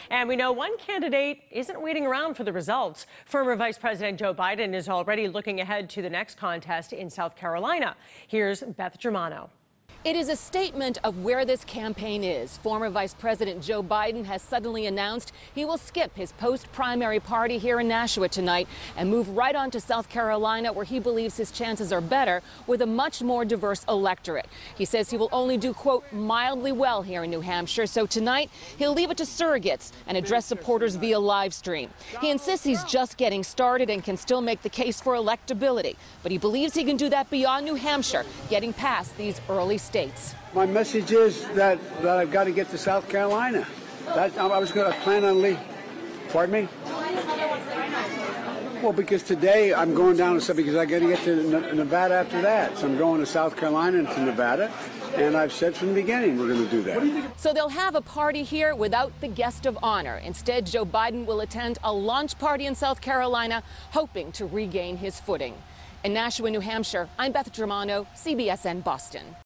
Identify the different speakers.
Speaker 1: And we know one candidate isn't waiting around for the results. Former Vice President Joe Biden is already looking ahead to the next contest in South Carolina. Here's Beth Germano.
Speaker 2: It is a statement of where this campaign is. Former Vice President Joe Biden has suddenly announced he will skip his post-primary party here in Nashua tonight and move right on to South Carolina, where he believes his chances are better with a much more diverse electorate. He says he will only do, quote, mildly well here in New Hampshire, so tonight he'll leave it to surrogates and address supporters via live stream. He insists he's just getting started and can still make the case for electability, but he believes he can do that beyond New Hampshire, getting past these early states.
Speaker 3: My message is that I've got to get to South Carolina. I was going to plan on leaving. Pardon me? Well, because today I'm going down to because I got to get to Nevada after that. So I'm going to South Carolina and to Nevada. And I've said from the beginning we're going to do that.
Speaker 2: So they'll have a party here without the guest of honor. Instead, Joe Biden will attend a launch party in South Carolina, hoping to regain his footing. In Nashua, New Hampshire, I'm Beth Germano, CBSN Boston.